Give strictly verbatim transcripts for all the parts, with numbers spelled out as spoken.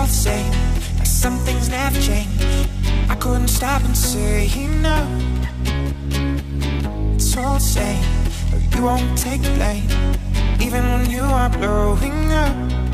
the same, like some things never change. I couldn't stop and say no. It's all the same, but you won't take the blame, even when you are blowing up.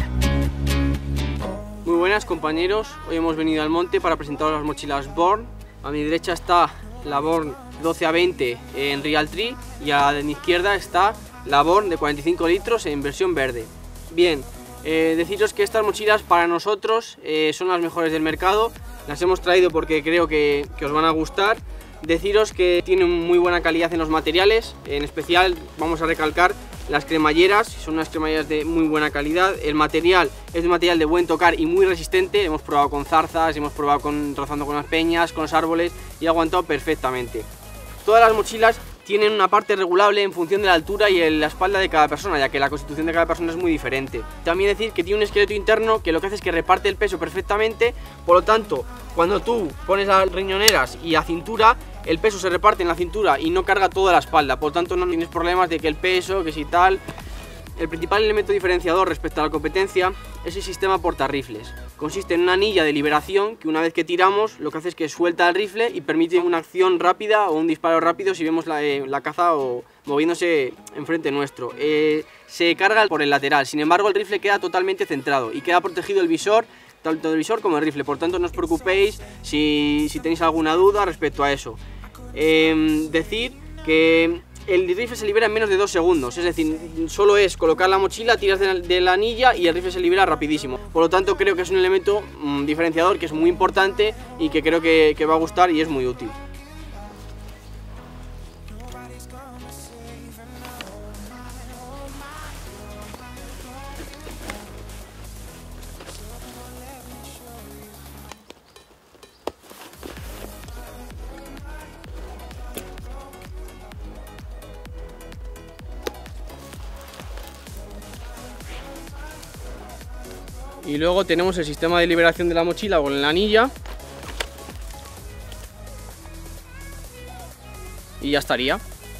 Muy buenas compañeros, hoy hemos venido al monte para presentaros las mochilas Born. A mi derecha está la Born doce a veinte en Realtree y a mi izquierda está la Born de cuarenta y cinco litros en versión verde. Bien, eh, deciros que estas mochilas para nosotros eh, son las mejores del mercado. Las hemos traído porque creo que, que os van a gustar. Deciros que tienen muy buena calidad en los materiales, en especial vamos a recalcar las cremalleras, son unas cremalleras de muy buena calidad. El material es un material de buen tocar y muy resistente. Hemos probado con zarzas, hemos probado con, rozando con las peñas, con los árboles y ha aguantado perfectamente. Todas las mochilas tienen una parte regulable en función de la altura y la espalda de cada persona, ya que la constitución de cada persona es muy diferente. También decir que tiene un esqueleto interno que lo que hace es que reparte el peso perfectamente, por lo tanto, cuando tú pones las riñoneras y a cintura, el peso se reparte en la cintura y no carga toda la espalda, por lo tanto no tienes problemas de que el peso, que si tal. El principal elemento diferenciador respecto a la competencia es el sistema portarrifles. Consiste en una anilla de liberación que una vez que tiramos lo que hace es que suelta el rifle y permite una acción rápida o un disparo rápido si vemos la, eh, la caza o moviéndose enfrente nuestro. Eh, se carga por el lateral, sin embargo el rifle queda totalmente centrado y queda protegido el visor, tanto el visor como el rifle, por tanto no os preocupéis si, si tenéis alguna duda respecto a eso. Eh, decir que el rifle se libera en menos de dos segundos, es decir, solo es colocar la mochila, tiras de la, de la anilla y el rifle se libera rapidísimo. Por lo tanto creo que es un elemento mmm, diferenciador que es muy importante y que creo que, que va a gustar y es muy útil. Y luego tenemos el sistema de liberación de la mochila con la anilla. Y ya estaría.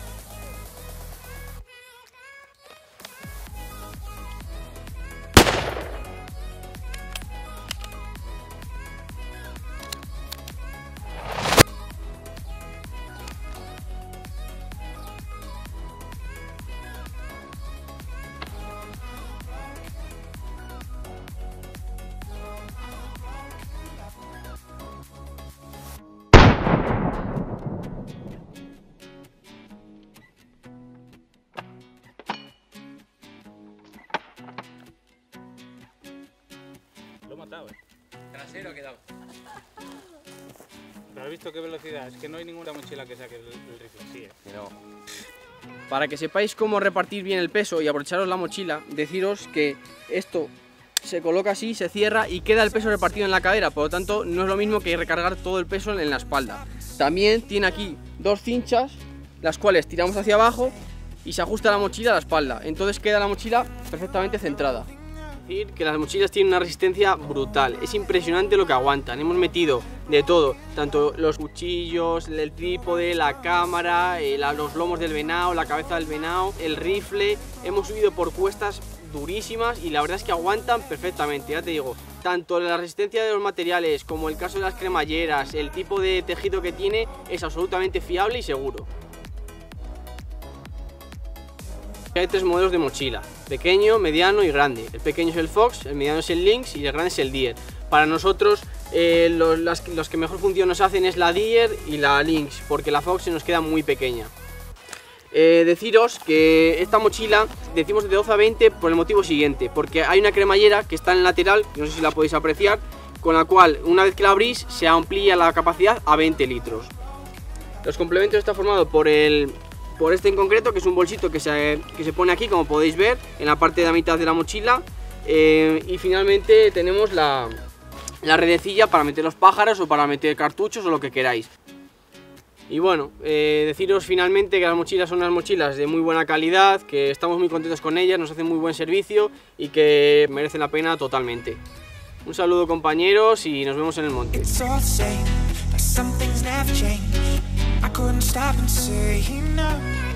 Lo he matado, eh. Trasero ha quedado. ¿Pero has visto qué velocidad? Es que no hay ninguna mochila que saque el, el rifle así, eh. No. Para que sepáis cómo repartir bien el peso y aprovecharos la mochila, deciros que esto se coloca así, se cierra y queda el peso repartido en la cadera, por lo tanto no es lo mismo que recargar todo el peso en la espalda. También tiene aquí dos cinchas, las cuales tiramos hacia abajo y se ajusta la mochila a la espalda, entonces queda la mochila perfectamente centrada. Decir que las mochilas tienen una resistencia brutal, es impresionante lo que aguantan. Hemos metido de todo, tanto los cuchillos, el trípode, la cámara, eh, la, los lomos del venado, la cabeza del venado, el rifle. Hemos subido por cuestas durísimas y la verdad es que aguantan perfectamente. Ya te digo, tanto la resistencia de los materiales como el caso de las cremalleras, el tipo de tejido que tiene es absolutamente fiable y seguro. Hay tres modelos de mochila, pequeño, mediano y grande. El pequeño es el Fox, el mediano es el Lynx y el grande es el Deer. Para nosotros eh, los, las, los que mejor función nos hacen es la Deer y la Lynx, porque la Fox se nos queda muy pequeña. Eh, deciros que esta mochila decimos de doce a veinte por el motivo siguiente, porque hay una cremallera que está en el lateral, no sé si la podéis apreciar, con la cual una vez que la abrís se amplía la capacidad a veinte litros. Los complementos están formados por el... por este en concreto, que es un bolsito que se, que se pone aquí, como podéis ver, en la parte de la mitad de la mochila. Eh, y finalmente tenemos la, la redecilla para meter los pájaros o para meter cartuchos o lo que queráis. Y bueno, eh, deciros finalmente que las mochilas son unas mochilas de muy buena calidad, que estamos muy contentos con ellas, nos hacen muy buen servicio y que merecen la pena totalmente. Un saludo compañeros y nos vemos en el monte. I couldn't stop and say no.